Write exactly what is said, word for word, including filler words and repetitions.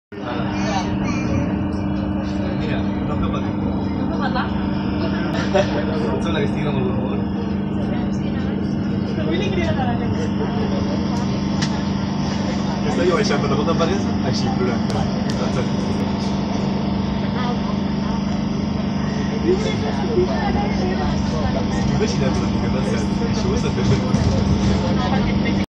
No cal patir. No cal parlar? Em sembla que estic amb el humor. Avui li crida a la gent. Aquesta jo baixant per la volta pares, així, plorant. M'he imaginat una mica, no sé, això ho està fent.